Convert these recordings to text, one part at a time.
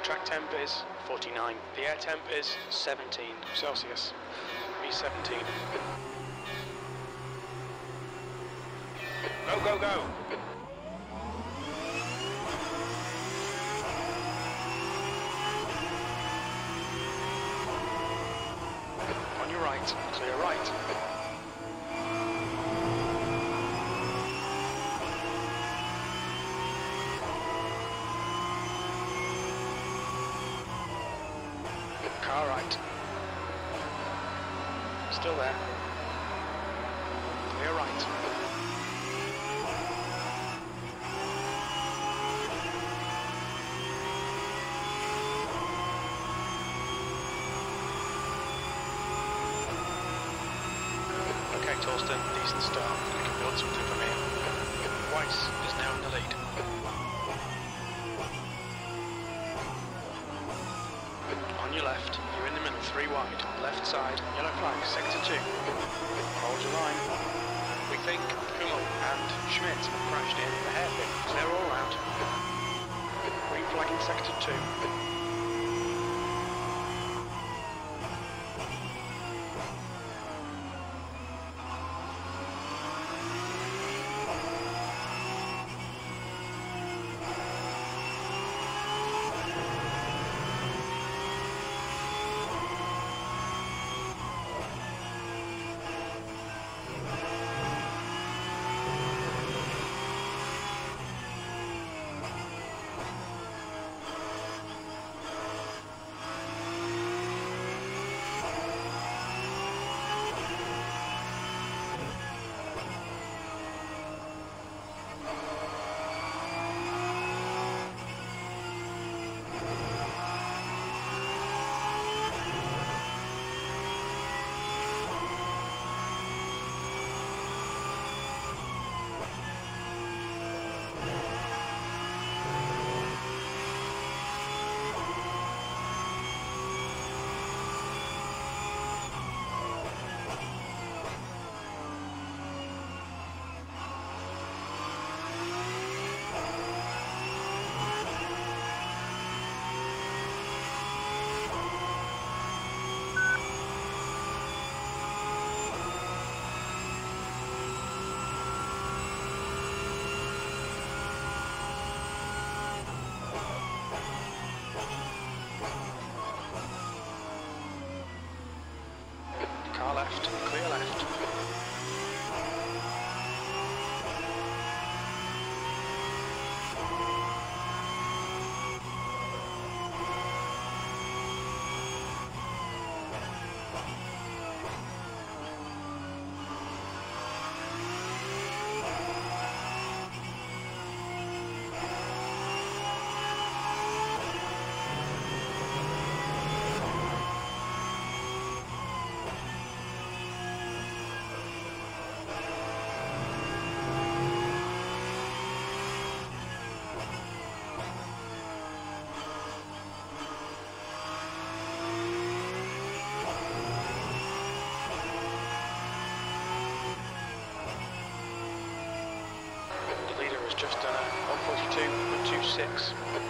track temp is 49. The air temp is 17 Celsius. V17. Go, go, go! On your right, clear right. Car right. Still there. Clear right. Okay, Torsten, decent start. We can build something from here. Weiss is now in the lead. On your left, you're in the middle, 3 wide, left side, yellow flag, sector 2. Hold your line. We think Hummel and Schmidt have crashed in the hairpin. Clear all round. Green flag in sector 2. Car left, clear left. Just done a 142.26.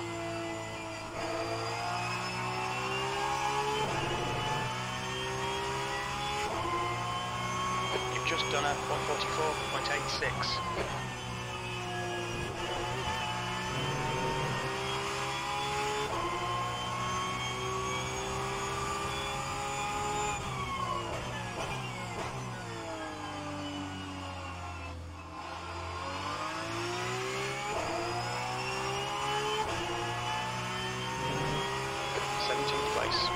You've just done a 144.86. Place.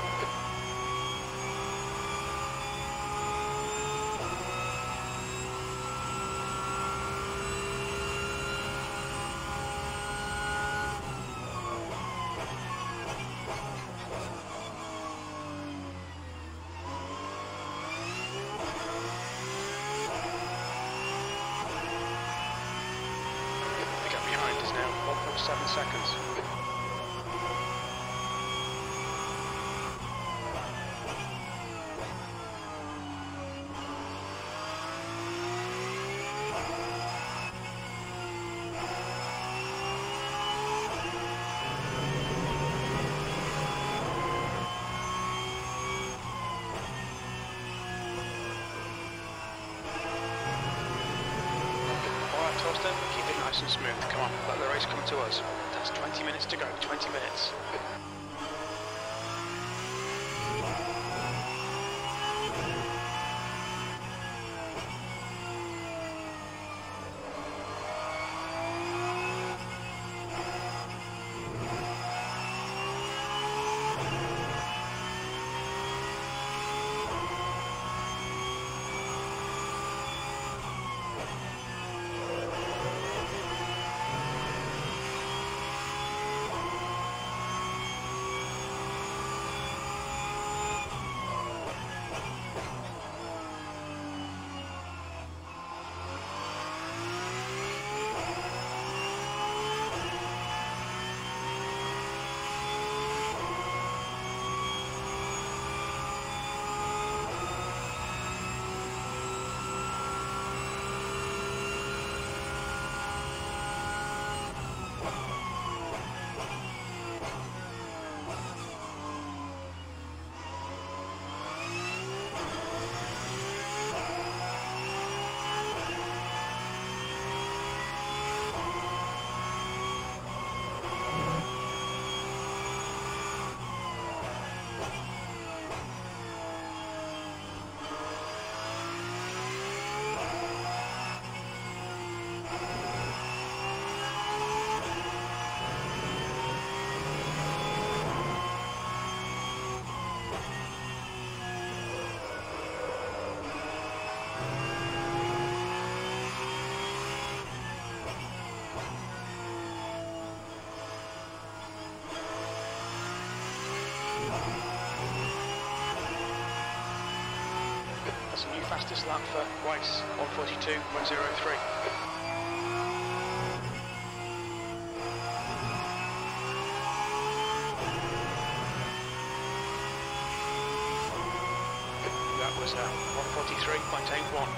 The gap behind is now 1.7 seconds. nice and smooth. Come on, let the race come to us. That's 20 minutes to go, 20 minutes. That's a new fastest lap for Weiss, 1:42.03. That was 1:43.81.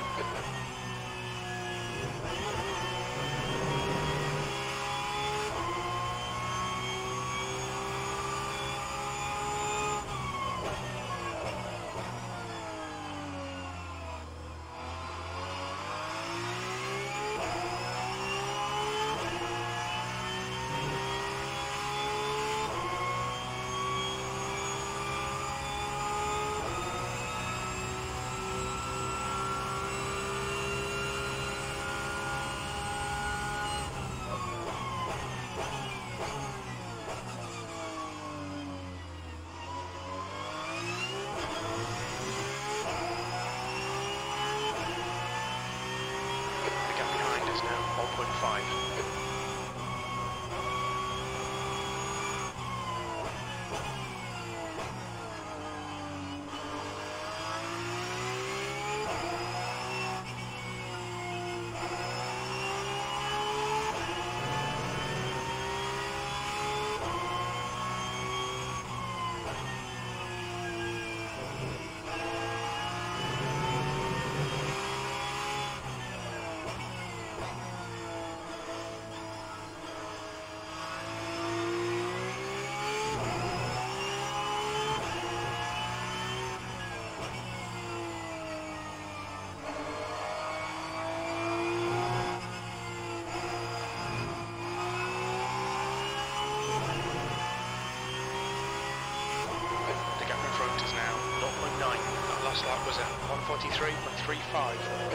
Last lap was at 1:43.35.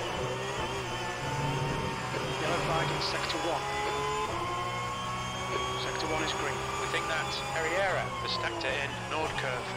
Yellow flag in sector 1. Sector 1 is green. We think that Herrera has stacked it in Nord curve.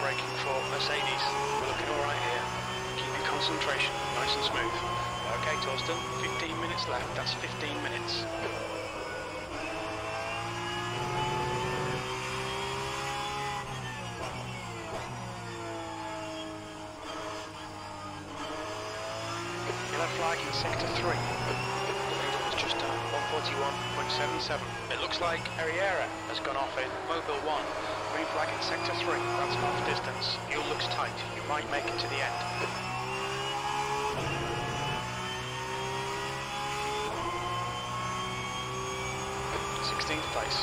braking for Mercedes. We're looking alright here. Keep your concentration nice and smooth. Okay, Torsten, 15 minutes left. That's 15 minutes. Yellow flag in sector 3. The leader has just done 141.77. It looks like Herrera has gone off in Mobile 1. Green flag in sector 3. That's half distance. Fuel looks tight. You might make it to the end. 16th place.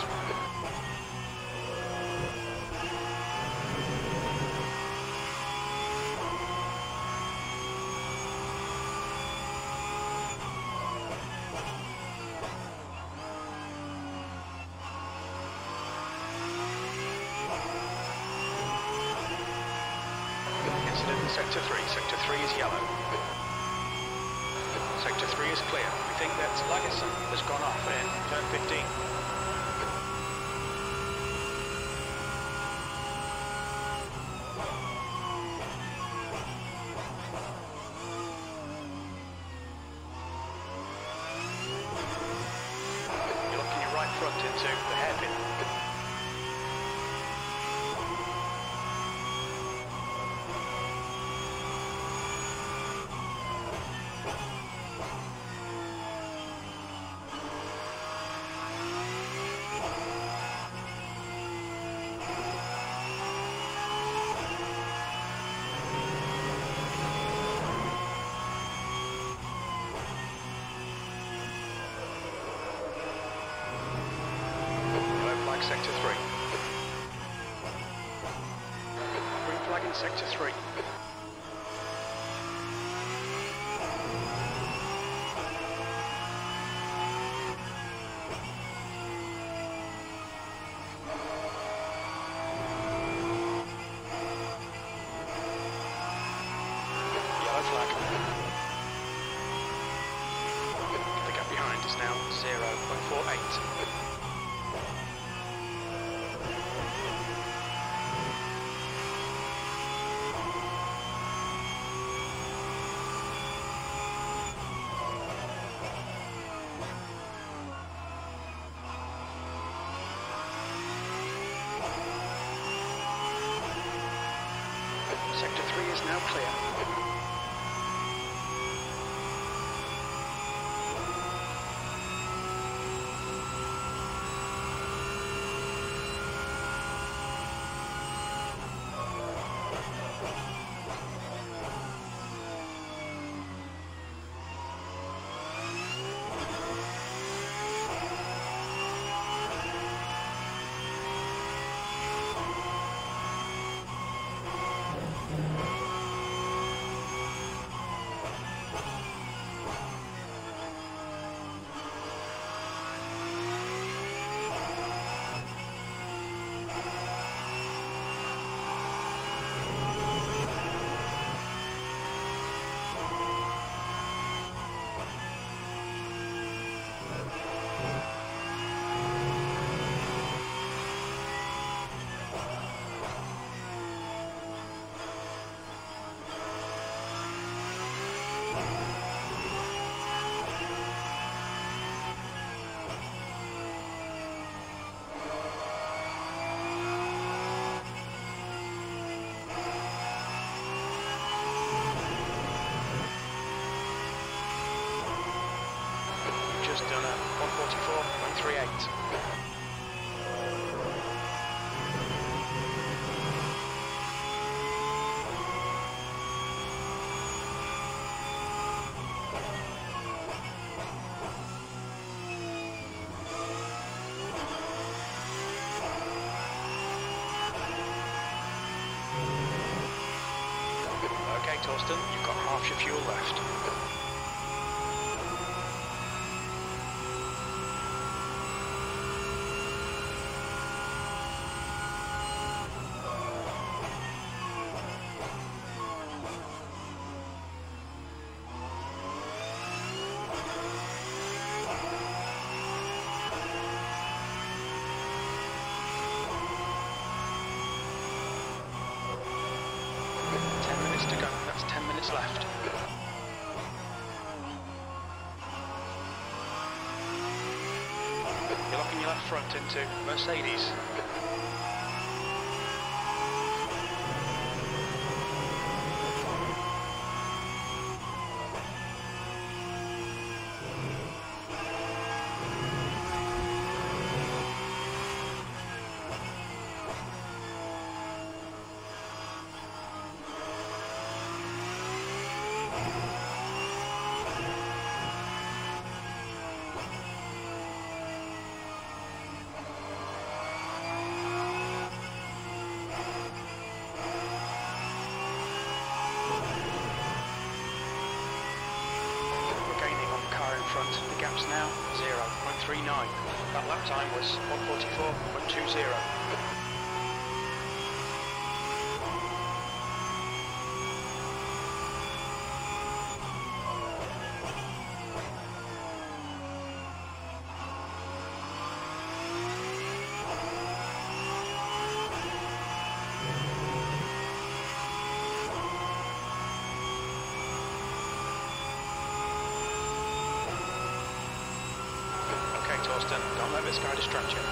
Incident in sector 3. Sector 3 is yellow. Sector 3 is clear. We think that Lagerson has gone off in turn 15. You're looking your right front into the hairpin. Sector 3. Green flag in sector 3. Yellow flag. The gap behind is now 0.48. Sector 3 is now clear. Just done a 144.38. Okay, Torsten, you've got half your fuel left. left. You're locking your left front into Mercedes. The gap's now 0.39. That lap time was 1:44.20. Torsten, don't let this guy distract you.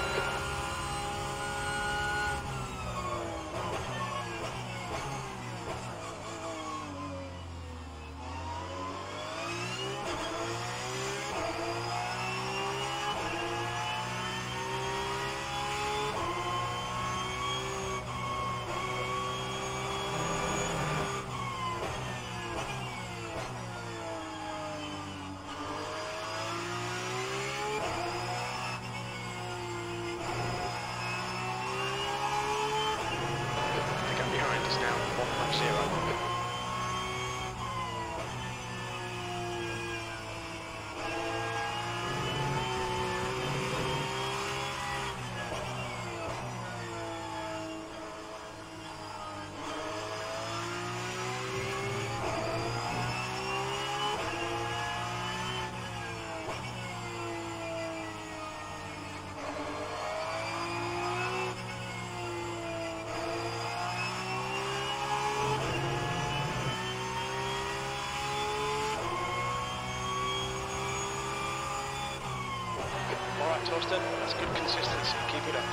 Alright Torsten, that's good consistency, keep it up.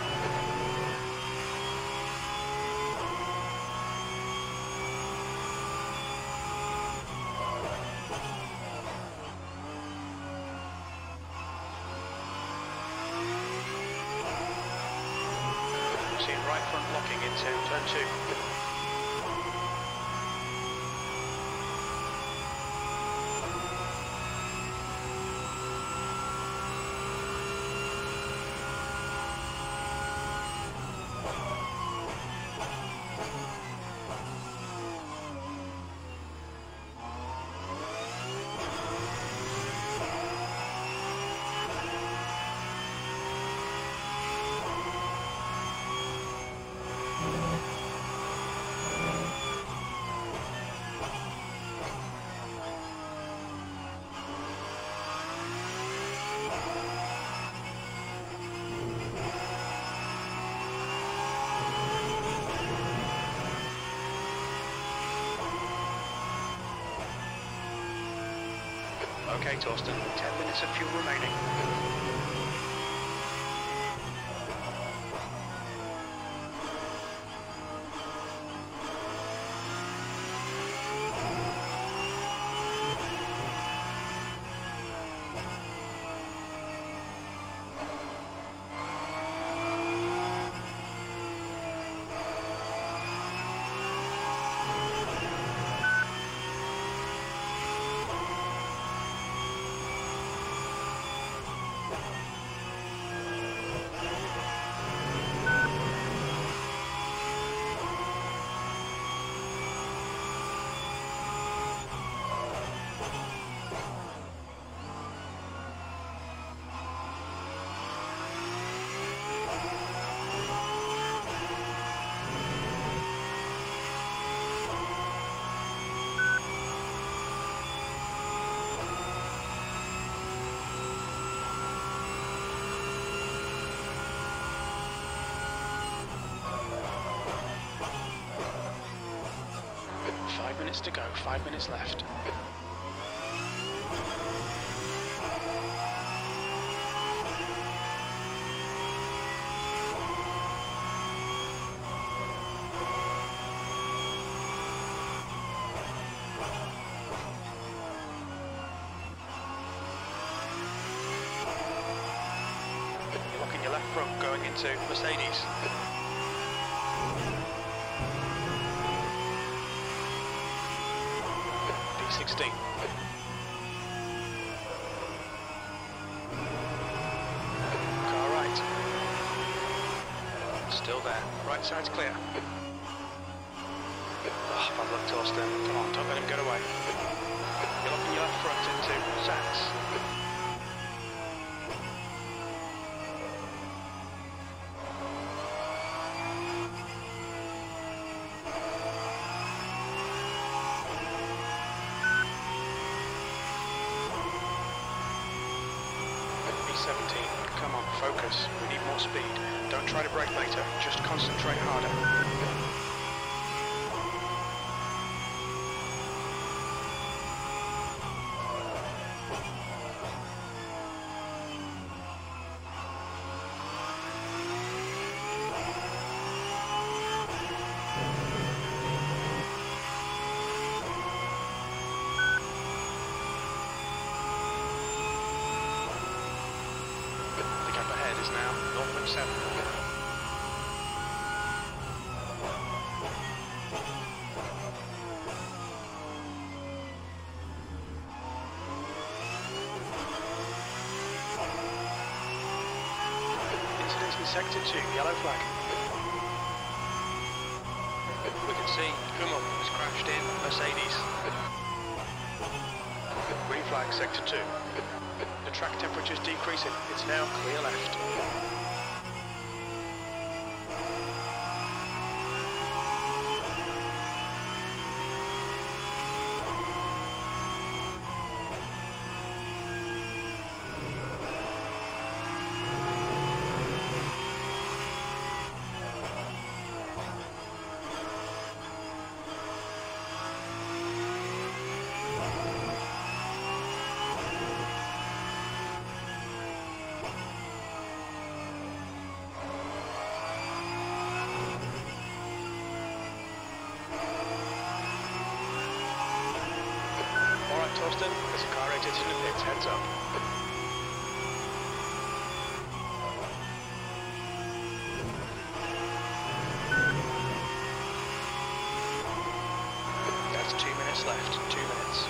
See right front locking into turn 2. Okay, Torsten, 10 minutes of fuel remaining. minutes to go, 5 minutes left. You're locking your left front going into Mercedes. D16. Car right. Still there. Right side's clear. Oh, bad luck, Torsten. Come on, don't let him get away. You're locking your left front into Sachs. Come on, focus. We need more speed. Don't try to brake later. Just concentrate harder. Is now 0.7. Incident in sector 2, yellow flag. We can see Hummel has crashed in Mercedes. Green flag, sector 2. The track temperature is decreasing. It's now clear left. Torsten, there's a car exiting the pits, heads up. That's 2 minutes left, 2 minutes.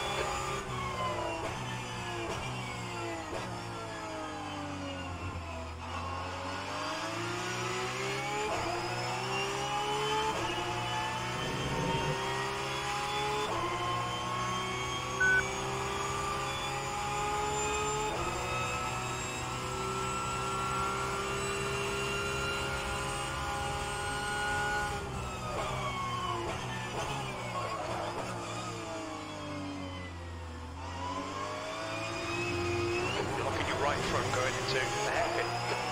Right front going into the hairpin.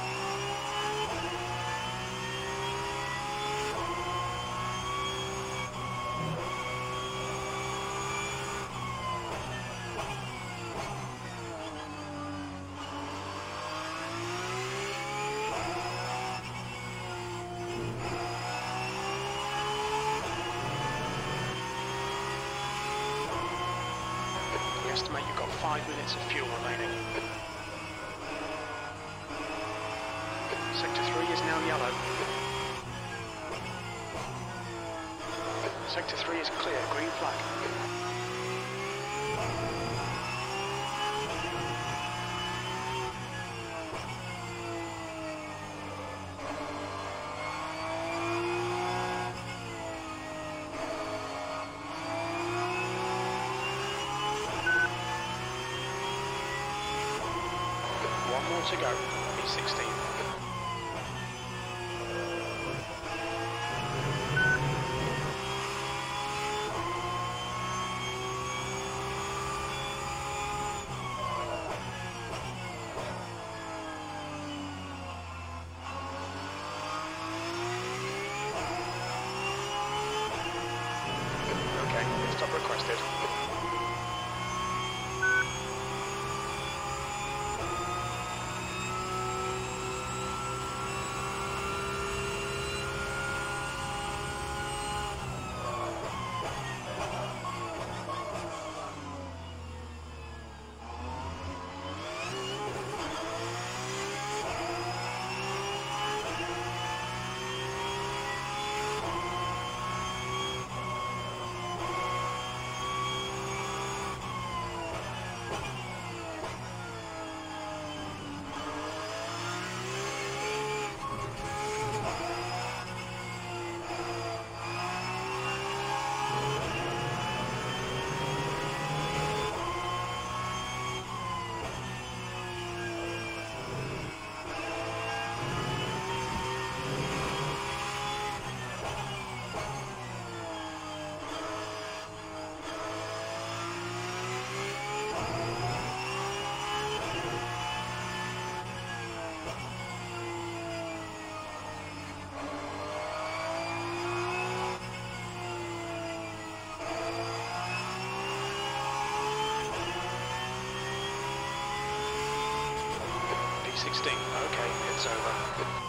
We estimate you've got 5 minutes of fuel remaining. Sector 3 is now yellow. Sector 3 is clear, green flag. One more to go, B16. Stop recording. P16. Okay, it's over.